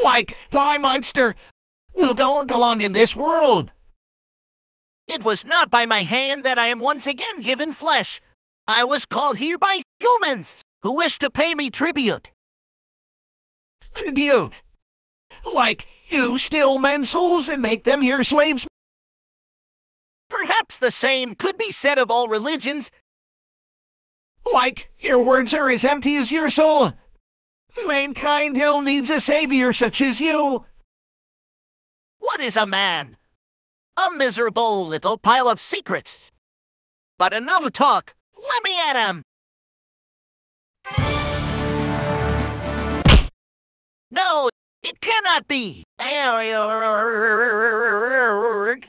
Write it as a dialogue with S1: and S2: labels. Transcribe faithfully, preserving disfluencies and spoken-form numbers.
S1: Like, die, monster! You don't belong in this world!
S2: It was not by my hand that I am once again given flesh. I was called here by humans who wish to pay me tribute.
S1: Tribute? Like, you steal men's souls and make them your slaves?
S2: Perhaps the same could be said of all religions.
S1: Like, your words are as empty as your soul. Mankind still needs a savior such as you.
S2: What is a man? A miserable little pile of secrets. But enough talk. Let me at him. No, it cannot be.